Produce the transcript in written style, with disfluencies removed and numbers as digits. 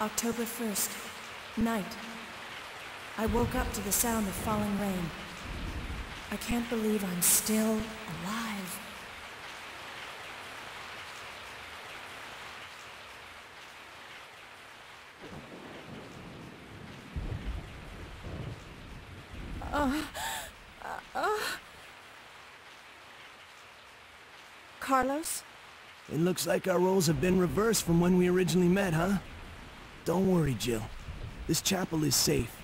October 1st, night. I woke up to the sound of falling rain. I can't believe I'm still alive. Carlos? It looks like our roles have been reversed from when we originally met, huh? Don't worry, Jill. This chapel is safe.